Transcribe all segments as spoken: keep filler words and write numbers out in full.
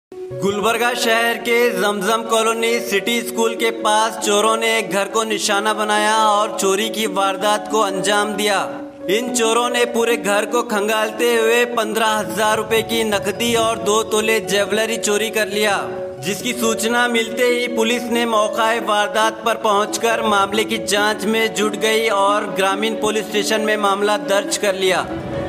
गुलबर्गा शहर के जमजम colony city school के पास चोरों ने एक घर को निशाना बनाया और चोरी की वारदात को अंजाम दिया। इन चोरों ने पूरे घर को खंगालते हुए पंद्रह हजार रुपए की नकदी और दो तोले ज्वेलरी चोरी कर लिया, जिसकी सूचना मिलते ही पुलिस ने मौका वारदात पर पहुंचकर मामले की जांच में जुट गई और ग्रामीण पुलिस स्टेशन में मामला दर्ज कर लिया।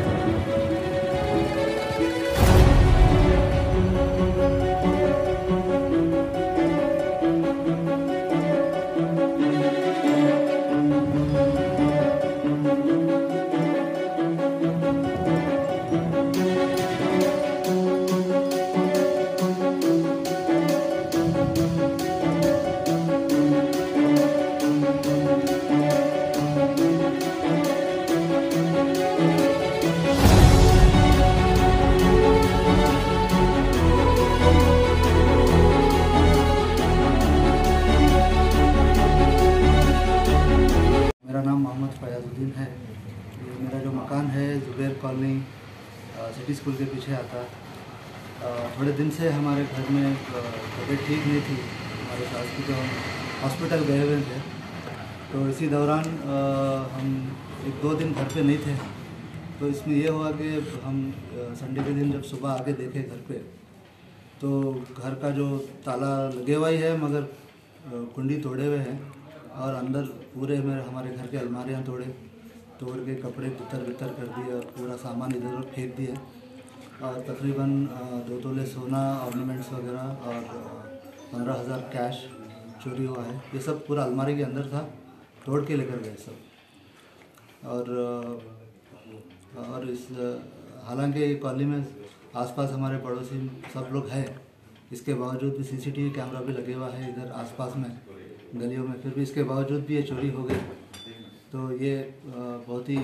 मेरा नाम मोहम्मद फयाजुद्दीन है। ये मेरा जो मकान है जुबैर कॉलोनी सिटी स्कूल के पीछे आता। थोड़े दिन से हमारे घर में तबीयत ठीक नहीं थी, हमारे सास की, तो हम हॉस्पिटल गए हुए थे। तो इसी दौरान हम एक दो दिन घर पे नहीं थे। तो इसमें यह हुआ कि हम संडे के दिन जब सुबह आके देखे घर पे, तो घर का जो ताला लगे हुआ ही है मगर कुंडी तोड़े हुए हैं और अंदर पूरे में हमारे घर के अलमारियाँ तोड़े तोड़ के कपड़े बितर बितर कर दिए और पूरा सामान इधर उधर फेंक दिए और तकरीबन दो तोले सोना, ऑर्नामेंट्स वगैरह और पंद्रह हज़ार कैश चोरी हुआ है। ये सब पूरा अलमारी के अंदर था, तोड़ के लेकर गए सब। और और इस हालांकि कॉलोनी में आसपास हमारे पड़ोसी सब लोग हैं, इसके बावजूद भी सीसीटीवी कैमरा भी लगे हुआ है इधर आसपास में गलियों में, फिर भी इसके बावजूद भी ये चोरी हो गई। तो ये बहुत ही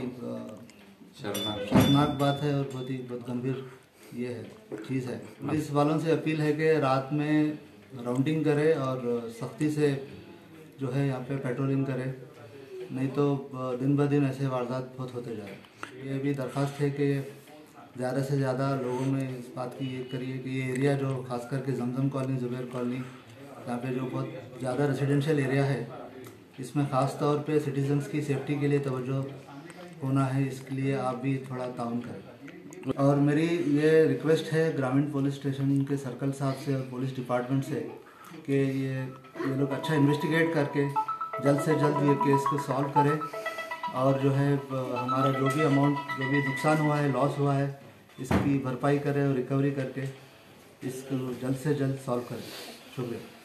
शर्मनाक बात है और बहुत ही बहुत गंभीर ये है चीज़ है। पुलिस वालों से अपील है कि रात में राउंडिंग करे और सख्ती से जो है यहाँ पे पेट्रोलिंग करे, नहीं तो दिन ब दिन ऐसे वारदात बहुत होते जाए। ये भी दरख्वास्त है कि ज़्यादा से ज़्यादा लोगों में इस बात की ये करिए कि ये एरिया जो खास करके जमजम कॉलोनी, जुबैर कॉलोनी, यहाँ पे जो बहुत ज़्यादा रेजिडेंशियल एरिया है, इसमें ख़ास तौर पे सिटीजन्स की सेफ्टी के लिए तवज्जो होना है। इसके लिए आप भी थोड़ा ताउन करें। और मेरी ये रिक्वेस्ट है ग्रामीण पुलिस स्टेशन के सर्कल साहब से और पुलिस डिपार्टमेंट से कि ये ये लोग अच्छा इन्वेस्टिगेट करके जल्द से जल्द ये केस को सॉल्व करें और जो है हमारा जो भी अमाउंट, जो भी नुकसान हुआ है, लॉस हुआ है, इसकी भरपाई करें और रिकवरी करके इसको जल्द से जल्द सॉल्व करें। शुक्रिया।